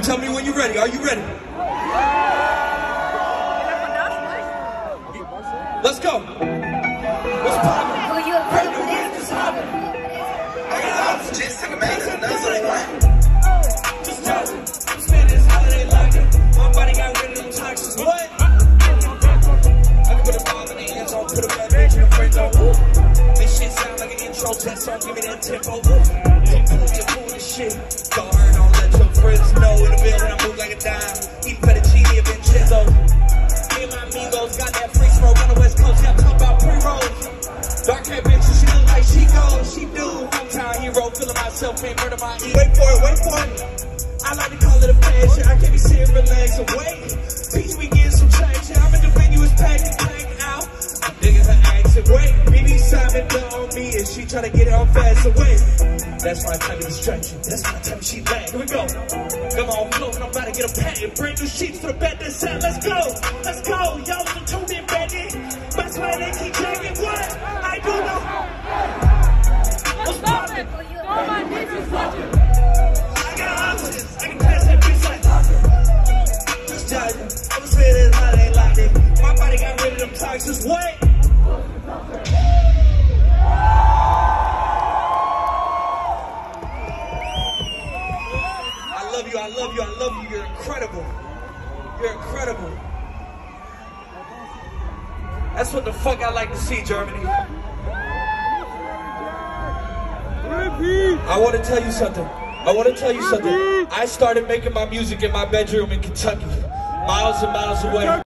tell me when you're ready. Are you ready? Let's go. What's poppin'? Ready to win, just hoppin'. I got just took a man, so that's what I want. Just tell me, I'm spending this holiday like it. My body got rid of them toxins. What? I can put a bomb in the end zone, put a bad bitch in the friend zone. This shit sound like an intro test song, give me that tempo. Don't pull me a fool and shit. Go hard, don't let your friends know. In the building, I move like a dime. Eat fettuccine and Vincenzo. Me and my amigos got that free smoke on the West Coast. Yeah, I'm talking about pre-rolls. Dark hair bitch, she look like she goes. She do. Hometown hero, feeling myself, can't murder my ego. Wait for it, wait for it. I like to call it a passion. I can't be sitting, relax, and wait. Peace, we get some change. I'm in the venue, it's packed out. I'm digging her accent, wait. BB Simon done on me, and she try to get it on fast away. That's my type of distraction. That's my type of she back. Here we go. Come on, close, I'm about to get a patent. Bring new sheets for the bed this set. Let's go. Let's go. Y'all can tune in, baby. That's why they keep dragging. What? I do know. What's poppin'? All my bitches watching. I got options. I can pass that bitch like nothing. Just judging. I'm spending this holiday like it. My body got rid of them toxins. What? I love you, I love you, I love you. You're incredible. You're incredible. That's what the fuck I like to see, Germany. I want to tell you something. I started making my music in my bedroom in Kentucky, miles and miles away.